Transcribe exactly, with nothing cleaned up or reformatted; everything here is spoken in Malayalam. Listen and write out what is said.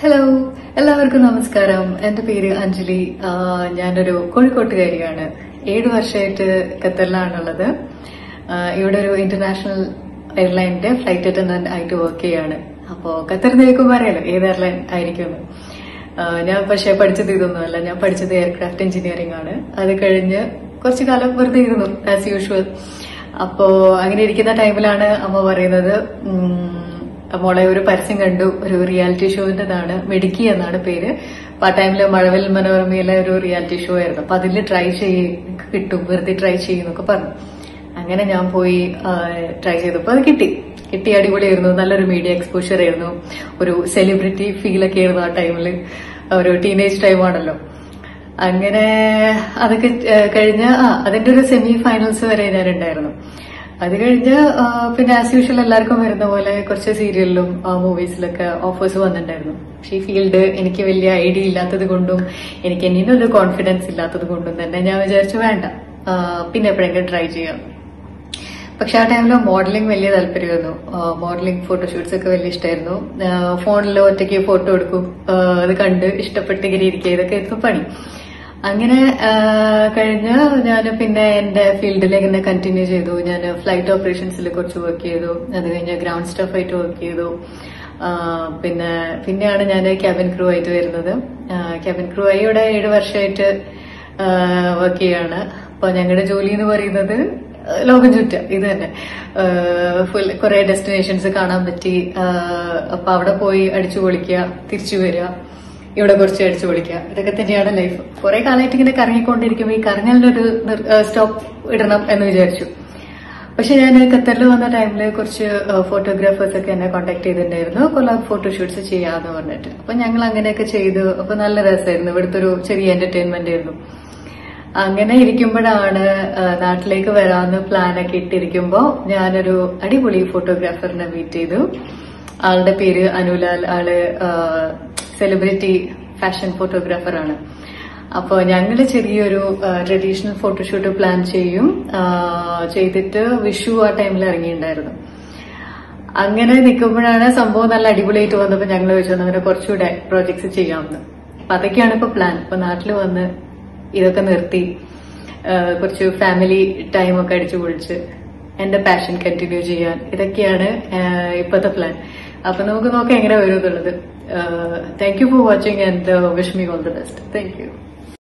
ഹലോ, എല്ലാവർക്കും നമസ്കാരം. എന്റെ പേര് അഞ്ജലി. ഞാനൊരു കോഴിക്കോട്ടുകാരിയാണ്. ഏഴു വർഷമായിട്ട് ഖത്തറിലാണുള്ളത്. ഇവിടെ ഒരു ഇന്റർനാഷണൽ എയർലൈനിന്റെ ഫ്ലൈറ്റ് അറ്റൻഡന്റ് ആയിട്ട് വർക്ക് ചെയ്യാണ്. അപ്പോ ഖത്തറിൽ കേൾക്കുമ്പോൾ അറിയാലോ ഏത് എയർലൈൻ ആയിരിക്കും. ഞാൻ പക്ഷെ പഠിച്ചത് ഇതൊന്നുമല്ല. ഞാൻ പഠിച്ചത് എയർക്രാഫ്റ്റ് എഞ്ചിനീയറിംഗ് ആണ്. അത് കഴിഞ്ഞ് കുറച്ചു കാലം വെറുതെ ഇരുന്നു ആസ് യൂഷ്വൽ. അപ്പോ അങ്ങനെ ഇരിക്കുന്ന ടൈമിലാണ് അമ്മ പറയുന്നത്, മോളെ ഒരു പരസ്യം കണ്ടു, ഒരു റിയാലിറ്റി ഷോന്റേതാണ്, മെഡിക്കി എന്നാണ് പേര്. അപ്പൊ ആ ടൈമില് മഴവിൽ മനോരമയിലെ ഒരു റിയാലിറ്റി ഷോ ആയിരുന്നു. അപ്പൊ അതിൽ ട്രൈ ചെയ്യും, കിട്ടും, വെറുതെ ട്രൈ ചെയ്യുന്നൊക്കെ പറഞ്ഞു. അങ്ങനെ ഞാൻ പോയി ട്രൈ ചെയ്തപ്പോ അത് കിട്ടി കിട്ടി അടിപൊളിയായിരുന്നു. നല്ലൊരു മീഡിയ എക്സ്പോഷർ ആയിരുന്നു. ഒരു സെലിബ്രിറ്റി ഫീലൊക്കെ ആയിരുന്നു ആ ടൈമില്. ഒരു ടീനേജ് ടൈമാണല്ലോ. അങ്ങനെ അതൊക്കെ കഴിഞ്ഞ് ആ അതിന്റെ ഒരു സെമി ഫൈനൽസ് വരെ ഞാനുണ്ടായിരുന്നു. അത് കഴിഞ്ഞ് പിന്നെ ആസ് യൂഷ്വൽ എല്ലാവർക്കും വരുന്ന പോലെ കുറച്ച് സീരിയലിലും മൂവീസിലൊക്കെ ഓഫേഴ്സ് വന്നിട്ടുണ്ടായിരുന്നു. പക്ഷെ ഈ ഫീൽഡ് എനിക്ക് വലിയ ഐഡിയ ഇല്ലാത്തത് കൊണ്ടും എനിക്ക് എന്നിനൊരു കോൺഫിഡൻസ് ഇല്ലാത്തത് കൊണ്ടും തന്നെ ഞാൻ വിചാരിച്ചു വേണ്ട, പിന്നെ എപ്പോഴെങ്കിലും ട്രൈ ചെയ്യാം. പക്ഷെ ആ ടൈമിൽ മോഡലിംഗ് വലിയ താല്പര്യമായിരുന്നു. മോഡലിംഗ് ഫോട്ടോഷൂട്ട്സ് ഒക്കെ വലിയ ഇഷ്ടമായിരുന്നു. ഫോണിൽ ഒറ്റയ്ക്ക് ഫോട്ടോ എടുക്കും, അത് കണ്ട് ഇഷ്ടപ്പെട്ട് ഇങ്ങനെ ഇരിക്കുക, ഇതൊക്കെ ആയിരുന്നു പണി. അങ്ങനെ കഴിഞ്ഞ് ഞാൻ പിന്നെ എന്റെ ഫീൽഡിലേക്ക് തന്നെ കണ്ടിന്യൂ ചെയ്തു. ഞാൻ ഫ്ലൈറ്റ് ഓപ്പറേഷൻസിൽ കുറച്ച് വർക്ക് ചെയ്തു. അത് കഴിഞ്ഞ് ഗ്രൗണ്ട് സ്റ്റാഫായിട്ട് വർക്ക് ചെയ്തു. പിന്നെ പിന്നെയാണ് ഞാൻ ക്യാബിൻ ക്രൂ ആയിട്ട് വരുന്നത്. ക്യാബിൻ ക്രൂ ആയി ഇവിടെ ഏഴു വർഷമായിട്ട് വർക്ക് ചെയ്യാണ്. അപ്പൊ ഞങ്ങളുടെ ജോലി എന്ന് പറയുന്നത് ലോകം ചുറ്റുക, ഇത് തന്നെ. ഫുൾ കുറെ ഡെസ്റ്റിനേഷൻസ് കാണാൻ പറ്റി. അപ്പൊ അവിടെ പോയി അടിച്ചു പൊളിക്കുക, തിരിച്ചു വരിക, ഇവിടെ കുറച്ച് അടിച്ചു പൊളിക്കുക, ഇതൊക്കെ തന്നെയാണ് ലൈഫ്. കുറെ കാലമായിട്ട് ഇങ്ങനെ കറങ്ങിക്കൊണ്ടിരിക്കുമ്പോൾ ഈ കറങ്ങലിനൊരു സ്റ്റോപ്പ് ഇടണം എന്ന് വിചാരിച്ചു. പക്ഷെ ഞാൻ ഖത്തറിൽ വന്ന ടൈമില് കുറച്ച് ഫോട്ടോഗ്രാഫേഴ്സ് ഒക്കെ എന്നെ കോൺടാക്ട് ചെയ്തിട്ടുണ്ടായിരുന്നു, കൊല്ലാബ് ഫോട്ടോഷൂട്ട്സ് ചെയ്യാന്ന് പറഞ്ഞിട്ട്. അപ്പൊ ഞങ്ങൾ അങ്ങനെയൊക്കെ ചെയ്തു. അപ്പൊ നല്ല രസമായിരുന്നു. ഇവിടുത്തെ ഒരു ചെറിയ എന്റർടൈൻമെന്റ് ആയിരുന്നു. അങ്ങനെ ഇരിക്കുമ്പോഴാണ് നാട്ടിലേക്ക് വരാമെന്ന് പ്ലാനൊക്കെ ഇട്ടിരിക്കുമ്പോ ഞാനൊരു അടിപൊളി ഫോട്ടോഗ്രാഫറിനെ മീറ്റ് ചെയ്തു. ആളുടെ പേര് അനുലാൽ. ആള് സെലിബ്രിറ്റി ഫാഷൻ ഫോട്ടോഗ്രാഫർ ആണ്. അപ്പൊ ഞങ്ങള് ചെറിയൊരു ട്രഡീഷണൽ ഫോട്ടോഷൂട്ട് പ്ലാൻ ചെയ്യും ചെയ്തിട്ട് വിഷു ആ ടൈമിൽ ഇറങ്ങിയിട്ടുണ്ടായിരുന്നു. അങ്ങനെ നിൽക്കുമ്പോഴാണ് സംഭവം നല്ല അടിപൊളിയായിട്ട് വന്നപ്പോ ഞങ്ങൾ വെച്ചു അങ്ങനെ കുറച്ചുകൂടെ പ്രോജക്ട്സ് ചെയ്യാമെന്ന്. അപ്പൊ അതൊക്കെയാണ് ഇപ്പൊ പ്ലാൻ. ഇപ്പൊ നാട്ടിൽ വന്ന് ഇതൊക്കെ നിർത്തി കുറച്ച് ഫാമിലി ടൈമൊക്കെ അടിച്ചു പൊളിച്ച് എന്റെ പാഷൻ കണ്ടിന്യൂ ചെയ്യാൻ, ഇതൊക്കെയാണ് ഇപ്പോഴത്തെ പ്ലാൻ. അപ്പൊ നമുക്ക് നോക്കാം എങ്ങനെ വരും എന്നുള്ളത്. Thank you for watching and wish me all the best. Thank U.